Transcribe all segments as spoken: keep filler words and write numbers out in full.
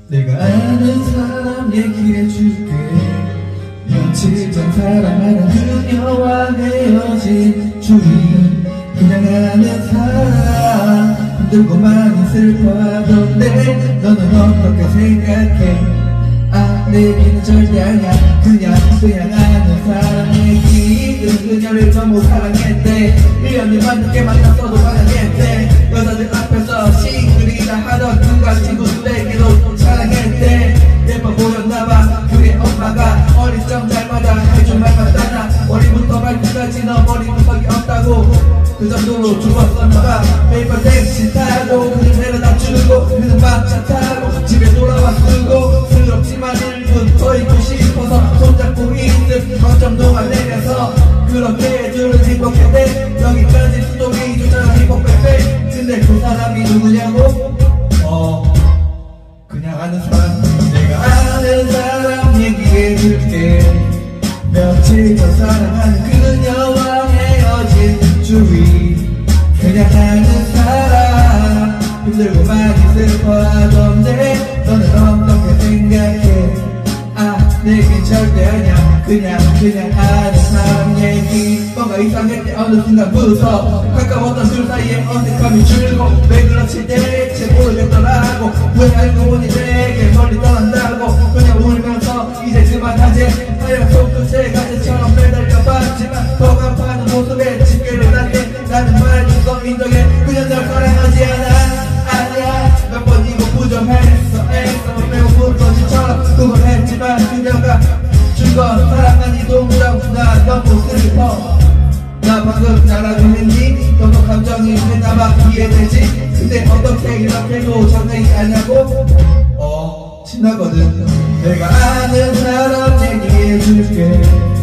내가 아는 사람 얘기해줄게. 며칠 전 사랑하는 그녀와 헤어진 주위. 그냥 아는 사람 힘들고 많이 슬퍼하던데 너는 어떻게 생각해? 아, 내 얘기는 절대 아니야. 그냥 그냥 아는 사람 얘기. 그녀를 너무 사랑했대. 일 년이 넘게 만났어도 사랑했대. 여자들 앞에서 싱글이라 하던 그가 친구들에게도 사랑했대. 예뻐 보였나봐. 그의 엄마가 어릴 적 날마다 해줄 말 같잖아. 머리부터 발끝까지 너 머리 구석이 없다고 그 정도로 좋았었나봐. 매일 택시 타고 그를 데려다 주고 그는 막차 타고 집에 돌아와 쓰고 스럽지만 일 분 더 있고 싶어서 손잡고 있는 걱정동안 내려서 그렇게 둘은 행복했대. 여기까지 수동이 좋잖아 힙합빼빼. 근데 그 사람이 누구냐고? 어 그냥 아는 사람. 내가 아는 사람 얘기해줄게. 며칠 전 사랑하는 그녀와 헤어진 주위. 그냥 아는 사람 힘들고 많이 슬퍼하던데 너는 어떻게 생각해? 아, 내겐 절대 아니야. 그냥 그냥 아는 사람 얘기. 뭔가 이상했대 어느 순간부터. 가까웠던 둘 사이에 어색함이 줄고 왜 그렇지 대체 모르겠더라고. 왜 알고 보니 되게 멀리 떠난다고. 그냥 울면서 이제 그만하지. 하얀 손끝에 가재처럼 매달려봤지만 더 간파하는 모습에 집게를 닿게. 나는 말해준 인정해. 그냥 널 사랑하지 않아. 아니야 몇 번이고 부정했어. 애써 매우 부러지처럼 그걸 했지만 그녀가 준 건 사랑 아니도 무라구나. 너무 슬퍼. 나 방금 나라고 했니? 너도 감정이 됐나봐. 이해되지? 근데 어떻게 이렇게도 장난이 아냐고? 어 신나거든. 내가 아는 사람 얘기해줄게.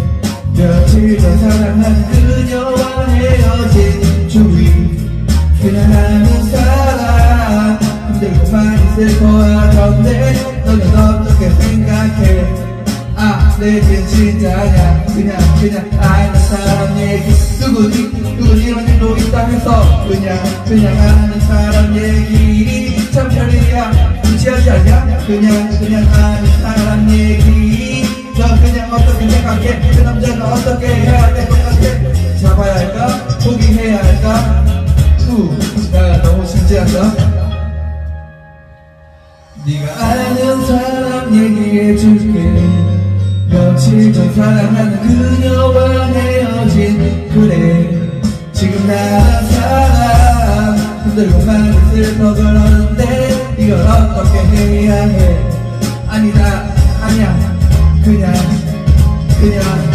며칠 전 사랑한 그녀와 헤어진 주위. 그냥 아는 사람 힘들고 많이 슬퍼하던데 너는 어떻게 생각해? 아, 내겐 진짜 아냐. 그냥 그냥 아는 사람 얘기. 누구니 누구니 이런 일도 있다 해서 그냥 그냥 아는 사람 얘기. 참 별일이야. 무시하지 않냐? 그냥 그냥 아는 사람 얘기. 너 그냥 어떻게 생각해? 그 남자는 어떻게 해야 될 것 같아? 잡아야 할까? 포기해야 할까? 후, 나 너무 진지하다. 네가 아는 사람 얘기해줄게. 며칠 전 사랑하는 그녀와 헤어진. 그래 지금 나란 사람 힘들고 많이 슬퍼 그러는데 이걸 어떻게 해야 해? 아니다 아니야 그냥 그냥